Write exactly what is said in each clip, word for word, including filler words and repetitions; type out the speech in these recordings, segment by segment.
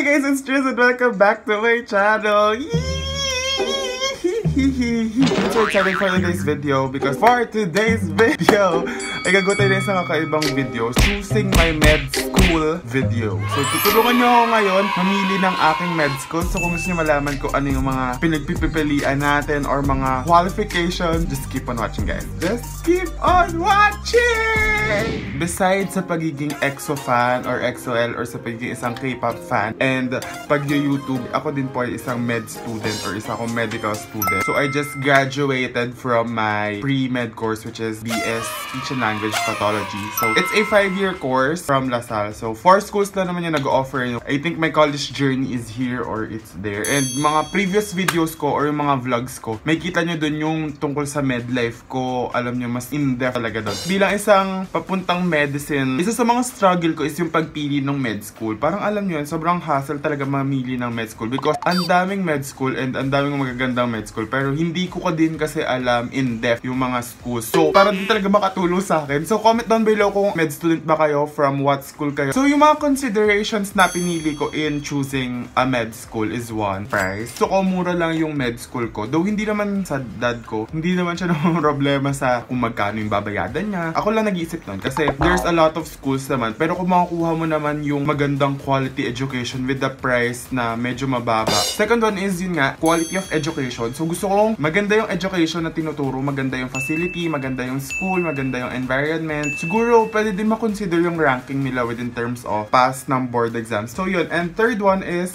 guys, it's Tris and welcome back to my channel. I'm so excited for today's video because for today's video ay gagawa tayo ng isang kakaibang video, choosing my med school video. So tutulungan nyo ako ngayon mamili ng aking med school. So kung gusto nyo malaman ko ano yung mga pinagpipilian natin or mga qualification, just keep on watching guys. Just keep on watching! Besides sa pagiging EXO fan or X O L or sa pagiging isang K-pop fan and pag-YouTube, ako din po ay isang med student or isa akong medical student. So I just graduated from my pre-med course which is B S Speech and Language Pathology. So it's a five-year course from LaSalle. So four schools na naman yung nag-offer. I think my college journey is here or it's there. And mga previous videos ko or yung mga vlogs ko, may kita nyo dun yung tungkol sa med life ko. Alam nyo, mas in-depth talaga dun. Bilang isang papuntang medicine, isa sa mga struggle ko is yung pagpili ng med school. Parang alam nyo yun, sobrang hassle talaga mamili ng med school because ang daming med school and ang daming magagandang med school. Pero hindi ko ka din kasi alam in-depth yung mga schools. So, para din talaga makatulong sa akin. So, comment down below kung med student ba kayo, from what school kayo. So, yung mga considerations na pinili ko in choosing a med school is one, price. So, kung mura lang yung med school ko, though hindi naman sa dad ko, hindi naman siya naman problema sa kung magkano yung babayadan niya. Ako lang nag-iisip nun kasi there's a lot of schools naman. Pero kung makukuha mo naman yung magandang quality education with the price na medyo mababa. Second one is yun nga, quality of education. So, gusto kong maganda yung education na tinuturo, maganda yung facility, maganda yung school, maganda yung environment. Siguro, pwede din makonsider yung ranking nila within terms of pass ng board exams. So, yun. And third one is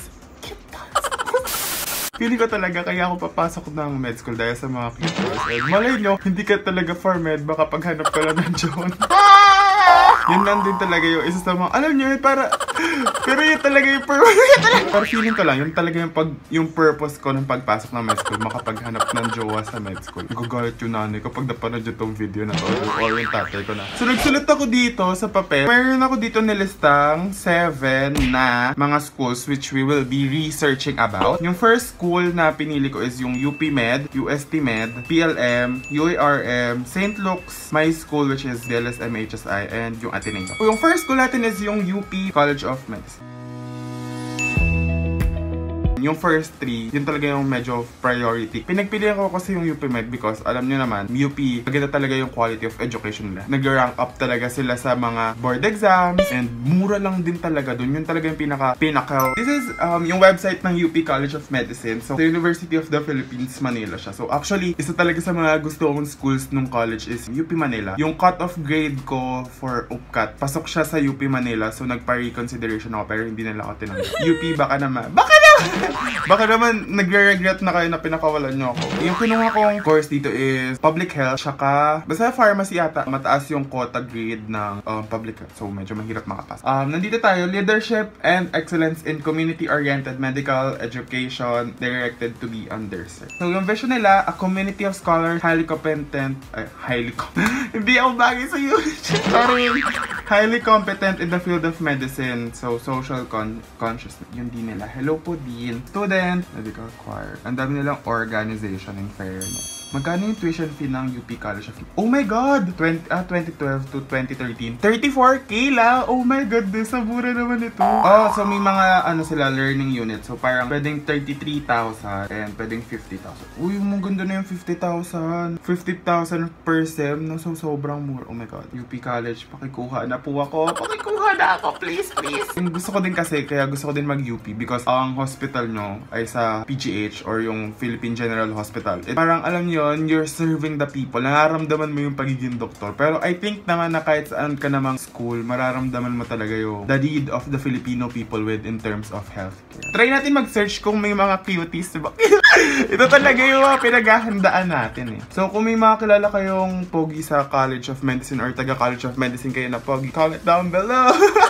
pili ko talaga kaya ako papasok ng med school dahil sa mga pictures. And malay nyo, hindi ka talaga for med, baka paghanap ka lang ng John. Yun lang din talaga yung isa sa mga, alam nyo, para, pero yun talaga yung purpose. Pero feeling ko lang, yun talaga yung, pag, yung purpose ko ng pagpasok ng med school, makapaghanap ng jowa sa med school. Nagagalit yung nanay ko pag napanood yung tong video na to, or yung tatay ko na. So nagsulat ako dito sa papel. Mayroon ako dito nilistang seven na mga schools which we will be researching about. Yung first school na pinili ko is yung U P Med, U S T Med, P L M, U A R M, Saint Luke's, my school which is D L S M H S I, and yung Ateneo. Yung first school natin is yung U P College of Medicine. Yung first three, yun talaga yung medyo priority. Pinagpilihan ko kasi yung U P Med because alam nyo naman, U P, maganda talaga yung quality of education nila. Nag-rank up talaga sila sa mga board exams and mura lang din talaga dun. Yun talaga yung pinaka, pinaka. This is um, yung website ng U P College of Medicine. So, the University of the Philippines, Manila siya. So, actually, isa talaga sa mga gusto kong schools nung college is U P Manila. Yung cut-off grade ko for U P C A T, pasok siya sa U P Manila. So, nagpa-reconsideration ako pero hindi nila ako tinanggap. U P, baka naman. Baka naman! Baka naman nagre-regret na kayo na pinakawalan nyo ako. Yung kinuha kong course dito is public health, tsaka basta pharmacy yata. Mataas yung quota grade ng um, public health. So medyo mahirap makapasa. Um, nandito tayo, leadership and excellence in community-oriented medical education directed to be underserved. So yung vision nila, a community of scholars highly competent, ay, highly competent, hindi ako bagay sa iyo. Sorry. Highly competent in the field of medicine. So social con consciousness. Yun din nila. Hello po din. Student, medical choir. Ang dami nilang organization in fairness. Magkano yung tuition fee ng U P College of Oh my God! twenty, ah, twenty twelve to twenty thirteen. thirty-four K la! Oh my God! Sa mura naman ito. Oh, so may mga ano sila, learning unit. So parang pwedeng thirty-three thousand and pwedeng fifty thousand. Uy, maganda na yung fifty thousand. fifty thousand per sem. No? So sobrang mura. Oh my God. U P College, pakikuha na po ako. Pakikuha na ako. Please, please. Yung gusto ko din kasi, kaya gusto ko din mag-U P because ang hospital nyo ay sa P G H or yung Philippine General Hospital. It, parang alam nyo, you're serving the people. Nararamdaman mo yung pagiging doktor. Pero I think naman na kahit saan ka namang school, mararamdaman mo talaga yung the need of the Filipino people with in terms of healthcare. Try natin mag-search kung may mga cuties. Diba? Ito talaga yung mga pinaghahandaan natin eh. So kung may mga kilala kayong pogi sa College of Medicine or taga College of Medicine kayo na pogi, comment down below.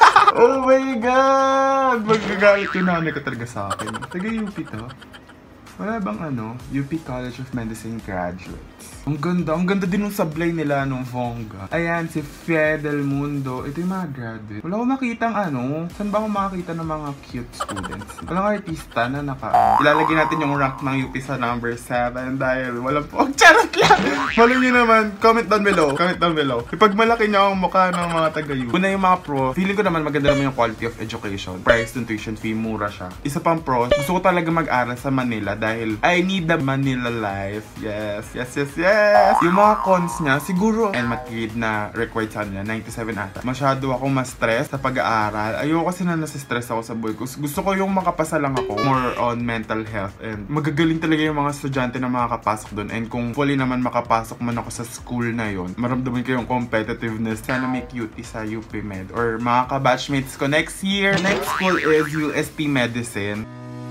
Oh my God! Magagalit yung nanay ko talaga sa akin. Taga U P to. Wala bang ano, U P College of Medicine graduate? classmates. Ang ganda. Ang ganda din ng sablay nila nung bongga. Ayan, si Fidel Mundo. Ito yung mga graduate. Wala akong makitang ano. Saan ba ako makakita ng mga cute students? Walang artista na naka... Ilalagay natin yung rank ng U P sa number seven dahil walang po. Oh, charot lang! Follow nyo naman. Comment down below. Comment down below. Ipag malaki nyo ang mukha ng mga taga-U. Una yung mga pro. Feeling ko naman maganda naman yung quality of education. Price ng tuition fee, mura siya. Isa pang pro, gusto ko talaga mag-aral sa Manila dahil I need the Manila life. Yes, yes, yes, yes. Yung mga cons niya, siguro, and matread na required sa niya, ninety-seven ata. Masyado ako ma-stress sa pag-aaral. Ayoko kasi na nasa-stress ako sa buhay ko. Gusto ko yung makapasa lang ako. More on mental health. And magagaling talaga yung mga estudyante na makakapasok doon. And kung fully naman makapasok man ako sa school na yon, maramdaman ko yung competitiveness. Sana may cutie sa U P Med or mga ka-batchmates ko next year. Next school is U S T Medicine.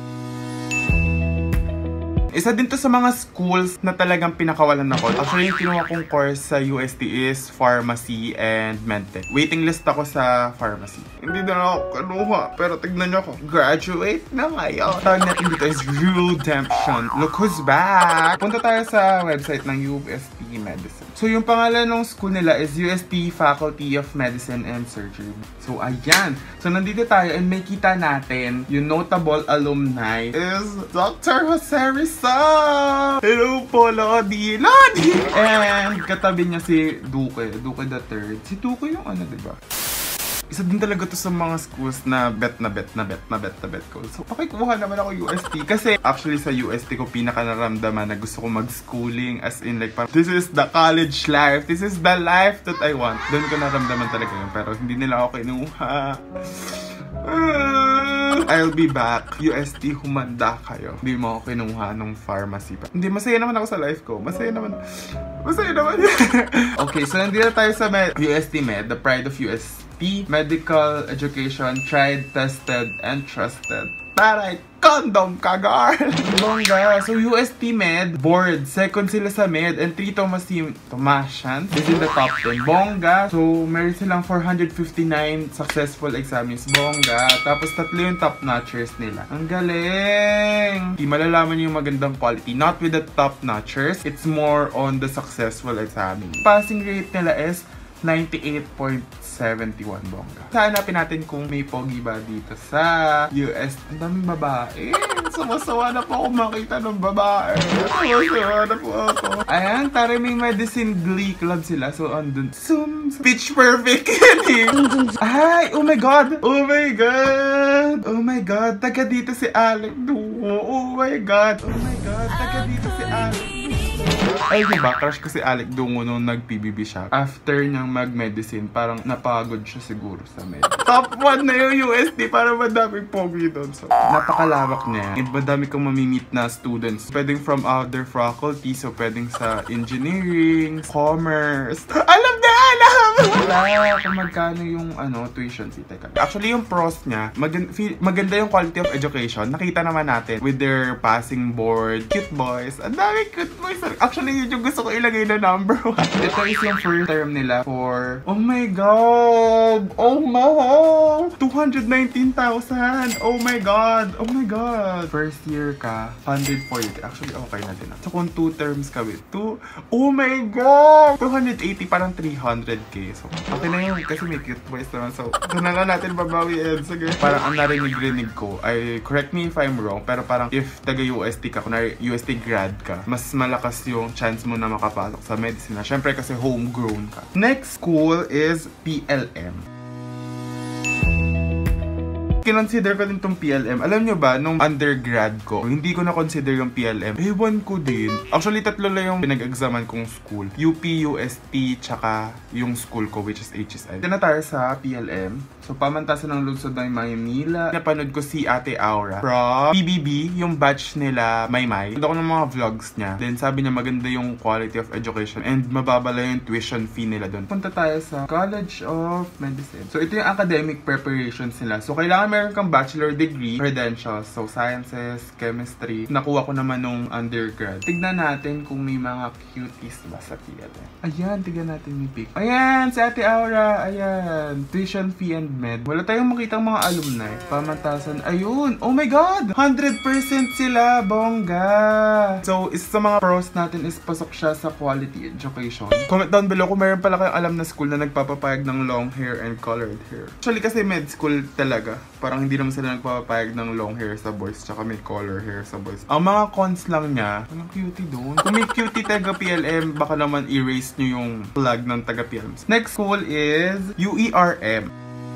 Isa din to sa mga schools na talagang pinakawalan ako. Actually, yung kinuha kong course sa U S T is Pharmacy and Medtech. Waiting list ako sa Pharmacy. Hindi na ako kinuha, pero tignan nyo ako. Graduate na ngayon. Tawag natin dito is Redemption. Look who's back! Punta tayo sa website ng U S T Medicine. So, yung pangalan ng school nila is U S T Faculty of Medicine and Surgery. So, ayan. So, nandito tayo and may kita natin yung notable alumni is Doctor Jose Rizal! Hello po, Lodi! Lodi! And katabi niya si Duque. Duque the third. Si Duque yung ano, diba? Isa din talaga to sa mga schools na bet na bet na bet na bet na bet ko. So, pakikuha naman ako U S T. Kasi, actually sa U S T ko pinaka naramdaman na gusto ko mag-schooling. As in, like, parang, this is the college life. This is the life that I want. Doon ko naramdaman talaga yun. Pero hindi nila ako kinuha. I'll be back. U S T, humanda kayo. Hindi mo ako kinuha ng pharmacy pa. Hindi, masaya naman ako sa life ko. Masaya naman. Masaya naman. Okay, so nandito tayo sa U S T Med, the pride of U S T. Medical education, tried, tested, and trusted. Taray, condom ka, girl! Bongga. So, U S T Med, board. Second sila sa Med. And three Thomas Tomasians is in the top ten. Bongga. So, meron silang four hundred fifty-nine successful exams. Bongga. Tapos, tatlo yung top notchers nila. Ang galing! Di malalaman yung magandang quality. Not with the top notchers. It's more on the successful exam. Passing rate nila is ninety-eight point seven one, bongga. Hanapin natin kung may pogi ba dito sa U S. Ang daming babae. Sumasawa na po ako makita ng babae. Sumasawa na po ako. Ayan, tara may medicine glee club sila. So, andun. Zoom. Pitch perfect yan. Ay, oh my God. Oh my God. Oh my God. Taga dito si Alec Duo. Oh my God. Oh my God. Taga dito si Alec Duo. Ay, diba? Crush ko si Alec Dungo nung nag-P B B siya. After niyang mag-medicine, parang napagod siya siguro sa med. Top one na yung U S T para madaming pogi doon. So, napakalawak niya. And madami kang mamimit na students. Pwedeng from other faculties. So, pwedeng sa engineering, commerce. Alam na! Alam! Wala kung magkano yung ano, tuition fee. Teka. Actually, yung pros niya, maganda, feel, maganda yung quality of education. Nakita naman natin with their passing board. Cute boys. Ang dami cute boys. Actually, yun yung gusto ko ilagay na number one. Ito is yung first term nila for, oh my God! Oh my! two hundred nineteen thousand! Oh my God! Oh my God! First year ka, funded for it. Actually, okay na din. So, kung two terms ka with two, oh my God! two hundred eighty, parang three hundred K. So, okay na yun kasi may cute boys naman. So, doon na lang natin babawiin. Sige. Parang ang narinig-rinig ko, ay, correct me if I'm wrong, pero parang if taga-U S T ka, kunwari U S T grad ka, mas malakas yung chance mo na makapasok sa medicine. Siyempre kasi homegrown ka. Next school is P L M. Kinonsider ko din tong P L M. Alam nyo ba, nung undergrad ko, hindi ko na-consider yung P L M. Ewan ko din. Actually, tatlo lang yung pinag-examan kong school. U P, U S T, tsaka yung school ko, which is H S I. Ito na tayo sa P L M. So, pamantasan ng lungsod ng Maynila. Napanood ko si Ate Aura from P B B, yung batch nila Maymay. Nanood ako ng mga vlogs niya. Then, sabi niya maganda yung quality of education and mababala yung tuition fee nila doon. Punta tayo sa College of Medicine. So, ito yung academic preparations nila. So, kailangan meron kang bachelor degree, credentials. So, sciences, chemistry. Nakuha ko naman nung undergrad. Tignan natin kung may mga cuties ba sa P L M. Ayan, tignan natin yung pic. Ayan, si Ate Aura. Ayan. Tuition fee and med. Wala tayong makitang mga alumni. Pamantasan. Ayun! Oh my God! one hundred percent sila! Bongga! So, isa sa mga pros natin is pasok siya sa quality education. Comment down below kung meron pala kayong alam na school na nagpapapayag ng long hair and colored hair. Actually, kasi med school talaga. Parang hindi naman sila nagpapapayag ng long hair sa boys tsaka may color hair sa boys. Ang mga cons lang niya, walang cutie doon. Kung may cutie taga P L M, baka naman erase nyo yung flag ng taga P L M. Next school is U E R M.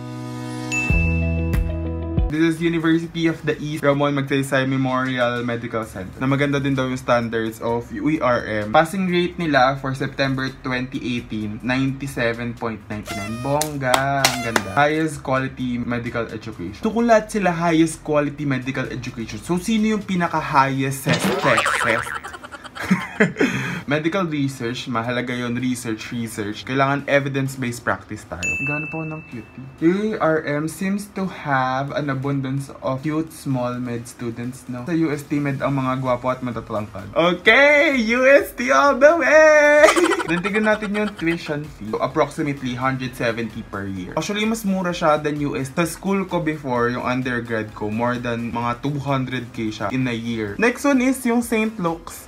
This is University of the East Ramon Magsaysay Memorial Medical Center. Na maganda din daw yung standards of U E R M. Passing rate nila for September twenty eighteen, ninety-seven point nine nine. Bongga! Ang ganda. Highest quality medical education. So kung lahat sila highest quality medical education, so sino yung pinaka-highest test? Test? Medical research, mahalaga yon research, research. Kailangan evidence-based practice tayo. Gano'n po ng cutie. U E R M seems to have an abundance of cute small med students, no? Sa U S T Med ang mga gwapo at matatalangkad. Okay! U S T all the way! Then tignan natin yung tuition fee. So, approximately one hundred seventy per year. Actually, mas mura siya than U S. Sa school ko before, yung undergrad ko, more than mga two hundred K siya in a year. Next one is yung Saint Luke's.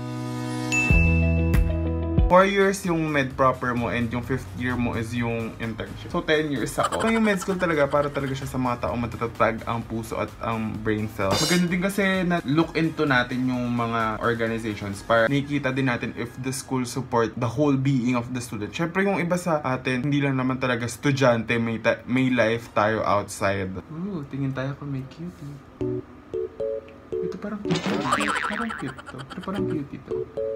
four years yung med proper mo and yung fifth year mo is yung internship. So, ten years ako. So, yung med school talaga, para talaga siya sa mga taong matatatag ang puso at ang brain cells. Maganda din kasi na look into natin yung mga organizations para nakikita din natin if the school support the whole being of the student. Syempre, yung iba sa atin, hindi lang naman talaga estudyante, may, may life tayo outside. Ooh, tingin tayo kung may cutie. Ito parang cute. Parang cute to. Ito parang cutie to.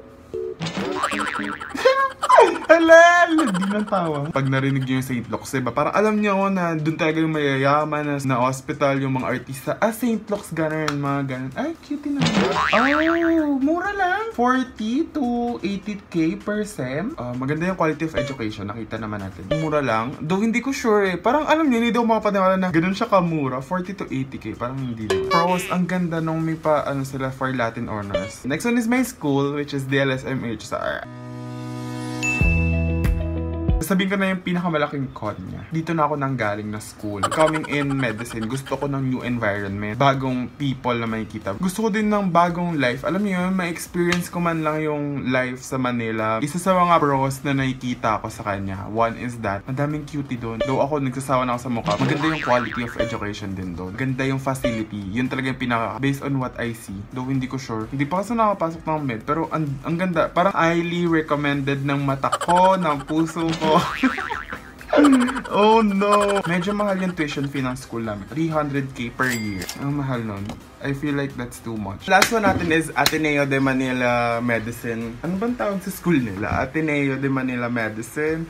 Halal! Hindi nang tawa. Pag narinig nyo yung Saint Luke's, diba? Parang alam nyo na dun talaga yung mayayaman na, na hospital, yung mga artista. Ah, Saint Luke's, gano'n, mga gano'n. Ay, cute na. Oh, mura lang. forty to eighty K per sem. Uh, maganda yung quality of education. Nakita naman natin. Mura lang. Though hindi ko sure eh. Parang alam nyo, hindi daw mapapaniwala na ganun siya kamura. forty to eighty K. Parang hindi naman. Pros, ang ganda nung may pa, ano sila, for Latin honors. Next one is my school, which is D L S M H S R. Sabihin ko na yung pinakamalaking con niya. Dito na ako nanggaling na school. Coming in medicine, gusto ko ng new environment. Bagong people na makikita. Gusto ko din ng bagong life. Alam niyo yun, ma-experience ko man lang yung life sa Manila. Isa sa mga pros na nakikita ko sa kanya, one is that, madaming cutie doon. Though ako, nagsasawa na ako sa mukha. Maganda yung quality of education din doon. Maganda yung facility. Yun talaga yung pinaka, based on what I see. Though hindi ko sure. Hindi pa kasi nakapasok ng med. Pero ang, ang ganda. Parang highly recommended ng mata ko, ng puso ko. Oh no! Medyo mahal yung tuition fee ng school namin. three hundred K per year. Ang mahal nun. I feel like that's too much. Last one natin is Ateneo de Manila Medicine. Ano bang tawag sa school nila? Ateneo de Manila Medicine.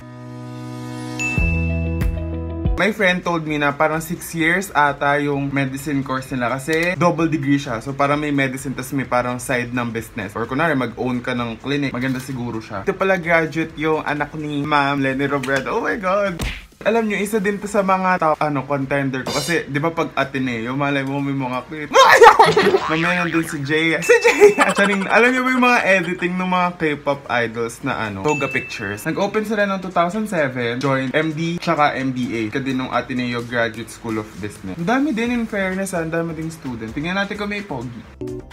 My friend told me na parang six years ata yung medicine course nila kasi double degree siya. So parang may medicine tas may parang side ng business. Or kunwari mag-own ka ng clinic. Maganda siguro siya. Ito pala graduate yung anak ni Ma'am Lenny Robredo. Oh my God! Alam nyo, isa din to sa mga top, ano, contender ko. Kasi, di ba pag Ateneo, malay mo may mga cute. Mamaya nandun si Jaya. Si Jaya! Charing, alam nyo ba yung mga editing ng mga K-pop idols na ano, Toga Pictures. Nag-open sila noong two thousand seven, join M D, tsaka M B A. Kasi nung Ateneo Graduate School of Business. Ang dami din, in fairness, ang dami ding student. Tingnan natin kung may pogi.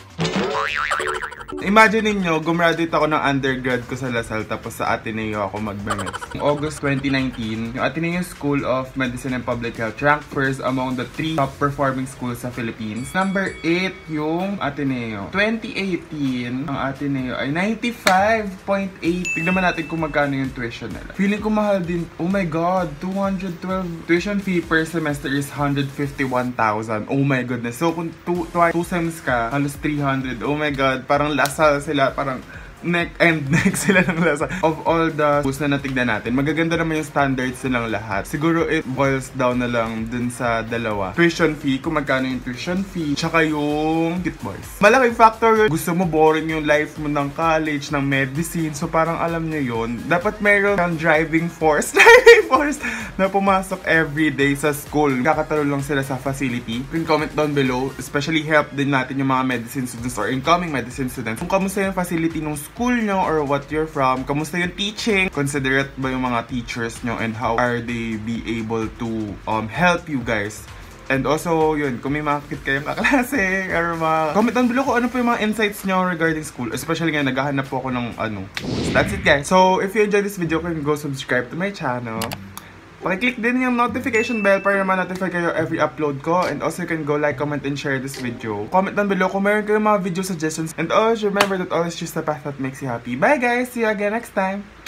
Imagine niyo, gumraduate ako ng undergrad ko sa Lasal tapos sa Ateneo ako mag-M S. August twenty nineteen, yung Ateneo School of Medicine and Public Health ranked first among the three top performing schools sa Philippines. Number eight yung Ateneo. twenty eighteen, ang Ateneo ay ninety-five point eight. Tignan natin kung magkano yung tuition nila. Feeling ko mahal din. Oh my God, two hundred twelve. Tuition fee per semester is one hundred fifty-one thousand. Oh my goodness. So kung two, two, two sems ka, halos three hundred. Oh my God, parang Lasal sila, parang neck and neck sila ng Lasal. Of all the schools na natignan natin, magaganda naman yung standards nilang lahat. Siguro it boils down na lang dun sa dalawa. Tuition fee, kung magkano yung tuition fee, tsaka yung cute boys. Malaking factor, gusto mo boring yung life mo ng college, ng medicine, so parang alam nyo yun, dapat meron kang driving force, driving force, na pumasok everyday sa school. Kakatalo lang sila sa facility. You can comment down below, especially help din natin yung mga medicine students or incoming medicine students. Kung kamusta yung facility ng school, school nyo or what you're from. Kamusta yung teaching? Considerate ba yung mga teachers nyo and how are they be able to um, help you guys? And also, yun, kung may makakit kayong kaklase or mga... Comment down below kung ano po yung mga insights nyo regarding school. Especially ngayon, naghahanap po ako ng ano. So, that's it guys. So, if you enjoyed this video, you can go subscribe to my channel. Pakiclick din yung notification bell para naman notify kayo every upload ko. And also, you can go like, comment, and share this video. Comment down below kung meron kayong mga video suggestions. And always remember that always choose the path that makes you happy. Bye guys! See you again next time!